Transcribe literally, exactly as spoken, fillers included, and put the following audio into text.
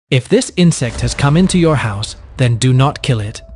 If this insect has come into your house, then do not kill it.